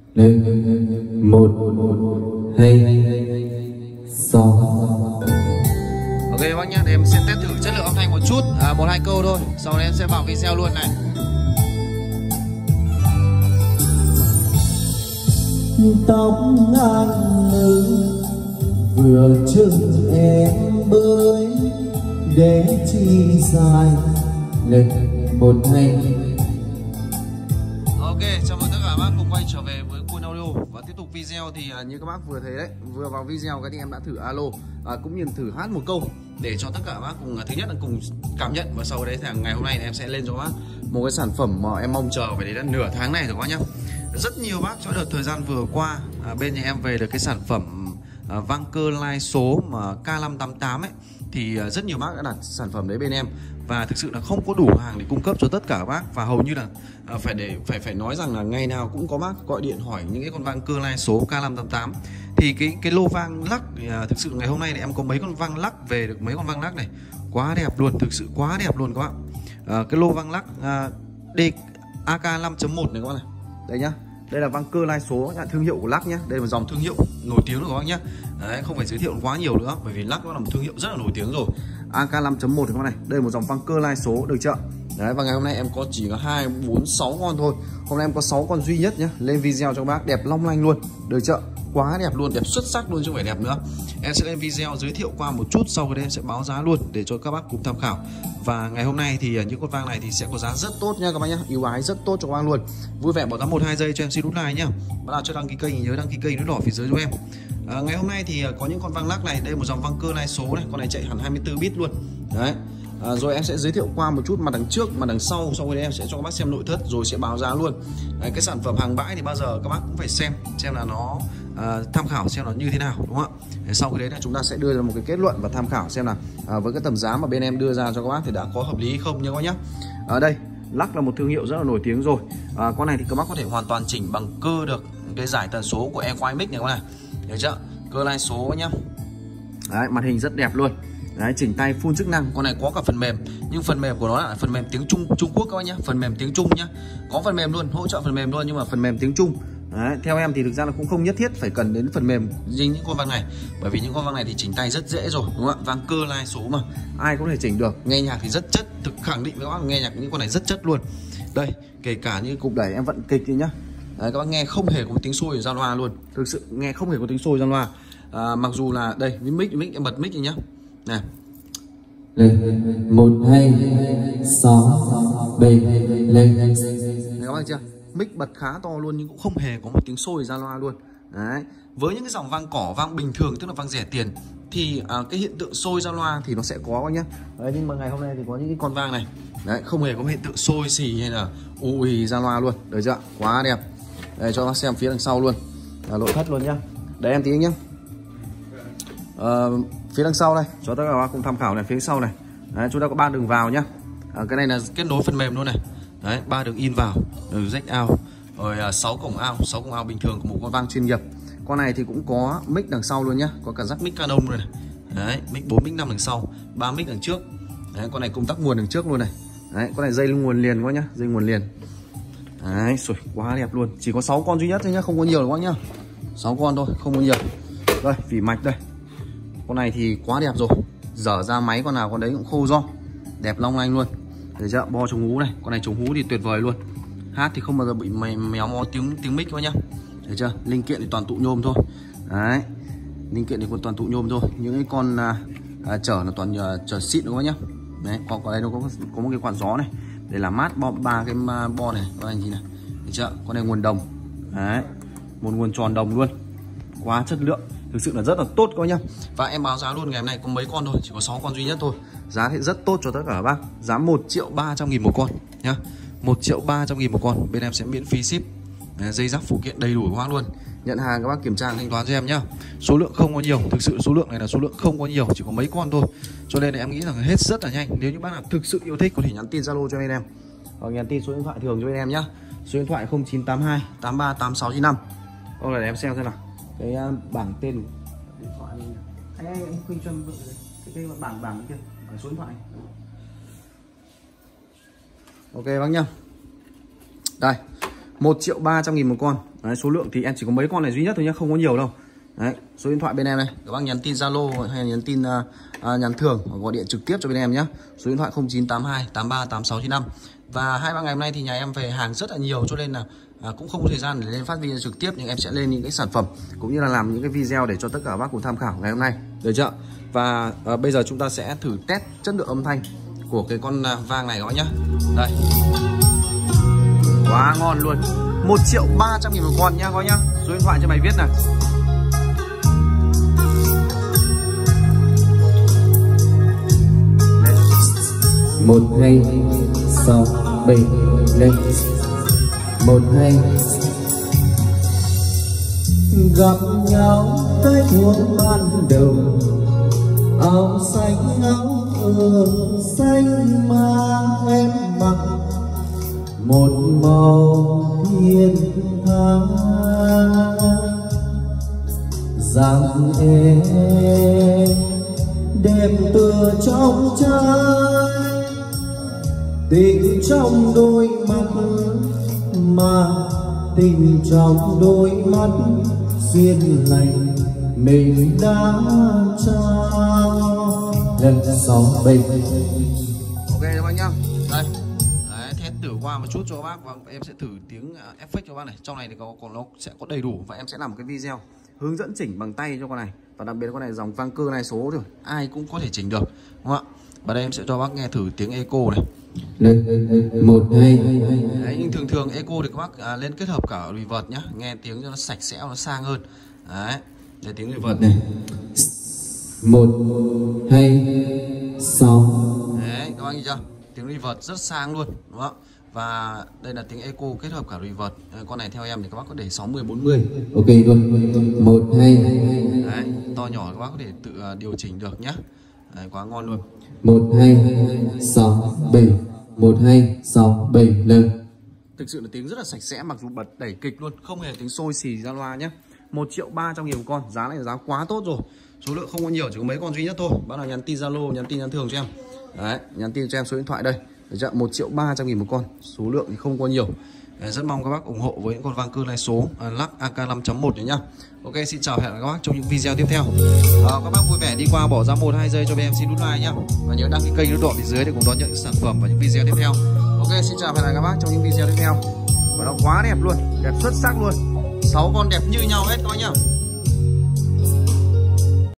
lên một hai sáu. Ok bác nhá, để em sẽ test thử chất lượng âm thanh một chút, một hai câu thôi, sau đó em sẽ vào video luôn này. Tóc ngang lưng vừa chừng em bơi để chi dài lên một hai. Ok, chào mừng tất cả các bác cùng quay trở về với Quân Audio và tiếp tục video. Thì như các bác vừa thấy đấy, vừa vào video cái thì em đã thử alo cũng như thử hát một câu để cho tất cả các bác cùng thứ nhất là cùng cảm nhận, và sau đấy thì ngày hôm nay thì em sẽ lên cho các bác một cái sản phẩm mà em mong chờ phải đến nửa tháng này rồi các bác nhá. Rất nhiều bác cho đợt thời gian vừa qua bên nhà em về được cái sản phẩm vang cơ lai số mà K588 ấy, thì rất nhiều bác đã đặt sản phẩm đấy bên em và thực sự là không có đủ hàng để cung cấp cho tất cả các bác, và hầu như là phải nói rằng là ngày nào cũng có bác gọi điện hỏi những cái con vang cơ lai số K588. Thì cái lô vang lắc thì, thực sự ngày hôm nay thì em có mấy con vang lắc về được, mấy con vang lắc này quá đẹp luôn, thực sự quá đẹp luôn các bạn. Cái lô vang lắc AK 5.1 này các bạn này, đây nhá. Đây là vang cơ lai số, thương hiệu của lắc nhá. Đây là một dòng thương hiệu nổi tiếng rồi các bác nhá. Đấy, không phải giới thiệu quá nhiều nữa, bởi vì lắc nó là một thương hiệu rất là nổi tiếng rồi. AK 5.1 các bác này, đây là một dòng vang cơ lai số, được chưa? Đấy, và ngày hôm nay em có chỉ có 2, 4, 6 con thôi. Hôm nay em có 6 con duy nhất nhá, lên video cho các bác, đẹp long lanh luôn, được chưa? Quá đẹp luôn, đẹp xuất sắc luôn chứ không phải đẹp nữa. Em sẽ lên video giới thiệu qua một chút, sau đây em sẽ báo giá luôn để cho các bác cùng tham khảo. Và ngày hôm nay thì những con vang này thì sẽ có giá rất tốt nha các bác nhá, ưu ái rất tốt cho các bác luôn. Vui vẻ bỏ ra 1-2 giây cho em xin nút like nhá. Bạn nào chưa đăng ký kênh thì nhớ đăng ký kênh nút đỏ phía dưới giúp em. Ngày hôm nay thì có những con vang lắc này, đây một dòng vang cơ lai số này, con này chạy hẳn 24 bit luôn. Đấy. Rồi em sẽ giới thiệu qua một chút mặt đằng trước, mặt đằng sau đây em sẽ cho các bác xem nội thất rồi sẽ báo giá luôn. Đấy, cái sản phẩm hàng bãi thì bao giờ các bác cũng phải xem là nó tham khảo xem nó như thế nào, đúng không ạ? Sau cái đấy là chúng ta sẽ đưa ra một cái kết luận và tham khảo xem là với cái tầm giá mà bên em đưa ra cho các bác thì đã có hợp lý không nhá các bác nhá. Ở đây lắc là một thương hiệu rất là nổi tiếng rồi. Con này thì các bác có thể hoàn toàn chỉnh bằng cơ được cái giải tần số của Equine Mic này các bác này, được chưa? Cơ lai số nhá. Đấy, màn hình rất đẹp luôn. Đấy, chỉnh tay full chức năng. Con này có cả phần mềm, nhưng phần mềm của nó là phần mềm tiếng Trung Quốc các bác nhá, phần mềm tiếng Trung nhá. Có phần mềm luôn, hỗ trợ phần mềm luôn, nhưng mà phần mềm tiếng Trung. Đấy, theo em thì thực ra là cũng không nhất thiết phải cần đến phần mềm riêng những con vang này, bởi vì những con vang này thì chỉnh tay rất dễ rồi, đúng không ạ? Vang cơ lai số mà ai cũng có thể chỉnh được. Nghe nhạc thì rất chất, thực khẳng định với các bác nghe nhạc những con này rất chất luôn. Đây, kể cả như cục đẩy em vận kịch đi nhá. Đấy, các bác nghe không hề có tiếng sôi ở ra loa luôn, thực sự nghe không hề có tiếng sôi ra loa. Mặc dù là đây với mic em bật mic đi nhá. Này. Lên 1 2 6 7 lên. Các bác chưa? Mic bật khá to luôn nhưng cũng không hề có một tiếng sôi ra loa luôn. Đấy. Với những cái dòng vang cỏ, vang bình thường tức là vang rẻ tiền thì cái hiện tượng sôi ra loa thì nó sẽ có nhá. Đấy, nhưng mà ngày hôm nay thì có những cái con vang này, đấy, không hề có hiện tượng sôi xì hay là ì ra loa luôn, được chưa? Quá đẹp. Đây cho bác xem phía đằng sau luôn, nội thất luôn nhá. Đấy em tí nhá. Phía đằng sau đây cho tất cả các bác cùng tham khảo này, phía sau này. Đấy, chúng ta có 3 đường vào nhá. Cái này là kết nối phần mềm luôn này. Đấy, 3 đường in vào, đường jack out, rồi 6 cổng out bình thường của một con vang chuyên nghiệp. Con này thì cũng có mic đằng sau luôn nhá, có cả jack mic Canon rồi này. Đấy, mic 4, mic 5 đằng sau, 3 mic đằng trước. Đấy, con này công tắc nguồn đằng trước luôn này. Đấy, con này dây nguồn liền quá nhá, dây nguồn liền. Đấy, rồi quá đẹp luôn. Chỉ có 6 con duy nhất thôi nhá, không có nhiều đâu quá nhá. 6 con thôi, không có nhiều. Đây, vỉ mạch đây. Con này thì quá đẹp rồi, dở ra máy con nào con đấy cũng khô ro, đẹp long lanh luôn, được chưa? Bo chống hú này, con này chống hú thì tuyệt vời luôn, hát thì không bao giờ bị méo mó tiếng mic thôi nhá, được chưa? Linh kiện thì toàn tụ nhôm thôi. Đấy, linh kiện thì còn toàn tụ nhôm thôi, những cái con chở là toàn chở xịn đúng không nhá. Đấy, còn đây nó có một cái quạt gió này để làm mát ba cái bo này các anh chị này, được chưa? Con này nguồn đồng, đấy, một nguồn tròn đồng luôn, quá chất lượng, thực sự là rất là tốt các bác nhá. Và em báo giá luôn, ngày hôm nay có mấy con thôi, chỉ có 6 con duy nhất thôi. Giá thì rất tốt cho tất cả các bác. Giá 1.300.000 một con nhá. 1.300.000 một con. Bên em sẽ miễn phí ship. Dây rắc phụ kiện đầy đủ hoang luôn. Nhận hàng các bác kiểm tra thanh toán cho em nhá. Số lượng không có nhiều, thực sự số lượng này là số lượng không có nhiều, chỉ có mấy con thôi. Cho nên là em nghĩ rằng hết rất là nhanh. Nếu như bác nào thực sự yêu thích có thể nhắn tin Zalo cho bên em. Hoặc nhắn tin số điện thoại thường cho bên em nhá. Số điện thoại 0982 83 8695. Hôm nay để em xem nào. Cái bảng tên điện thoại anh khuyên cho cái bảng kia, số điện thoại. Ok bác nhá. Đây, 1.300.000 một con. Đấy, số lượng thì em chỉ có mấy con này duy nhất thôi nhá, không có nhiều đâu. Đấy, số điện thoại bên em này, các bác nhắn tin Zalo hay nhắn tin nhắn thường hoặc gọi điện trực tiếp cho bên em nhé. Số điện thoại 0982 83 8695. Và 2-3 ngày hôm nay thì nhà em về hàng rất là nhiều, cho nên là cũng không có thời gian để lên phát video trực tiếp, nhưng em sẽ lên những cái sản phẩm cũng như là làm những cái video để cho tất cả các bác cùng tham khảo ngày hôm nay, được chưa? Và bây giờ chúng ta sẽ thử test chất lượng âm thanh của cái con vang này các bác nhá. Đây, quá ngon luôn. 1.300.000 một con nhá các bác nhá. Số điện thoại cho mày viết này. Một hai sáu bảy lên. 1 2 gặp nhau tới thuở ban đầu, áo xanh áo ương xanh mà em mặc, một màu thiên tha dáng em đẹp tựa trong trái, tình trong đôi mắt mà tình trong đôi mắt duyên lành mình đã trao. Lần 6 7. Ok các bác nhá. Đây. Đấy, test thử qua một chút cho các bác và em sẽ thử tiếng effect cho các bác này. Trong này thì còn nó sẽ có đầy đủ và em sẽ làm một cái video hướng dẫn chỉnh bằng tay cho con này. Và đặc biệt con này dòng vang cơ này số rồi, ai cũng có thể chỉnh được, đúng không ạ? Và đây em sẽ cho bác nghe thử tiếng echo này. Lên 1 2. Đấy, nhưng thường echo thì các bác lên kết hợp cả reverb nhá, nghe tiếng cho nó sạch sẽ, nó sang hơn. Đấy, để tiếng reverb này. 1 2 6. Đấy, các bác nhìn chưa? Tiếng reverb rất sang luôn, đúng không? Và đây là tiếng echo kết hợp cả reverb. Con này theo em thì các bác có để 60 40. Ok luôn. 1 2. Đấy, to nhỏ các bác có thể tự điều chỉnh được nhá. Đấy, quá ngon luôn. 1 2 6 7. 1 2 6 7 lên. Thực sự là tiếng rất là sạch sẽ, mặc dù bật đẩy kịch luôn, không hề tiếng xôi xì ra loa nhé. 1.300.000 một con, giá này là giá quá tốt rồi. Số lượng không có nhiều, chỉ có mấy con duy nhất thôi. Bác nào nhắn tin Zalo, nhắn tin nhắn thường cho em. Đấy, nhắn tin cho em số điện thoại đây. Được chưa? 1.300.000 một con, số lượng thì không có nhiều. Đấy, rất mong các bác ủng hộ với những con vang cơ này số lắc AK 5.1 này nhá. Ok, xin chào, hẹn gặp các bác trong những video tiếp theo. Các bác vui vẻ đi qua bỏ ra 1-2 giây cho bên em xin nút like nhá. Và nhớ đăng ký kênh nút đỏ phía dưới để cùng đón nhận sản phẩm và những video tiếp theo. Ok, xin chào, hẹn gặp các bác trong những video tiếp theo. Và nó quá đẹp luôn, đẹp xuất sắc luôn. 6 con đẹp như nhau hết các bác nhá.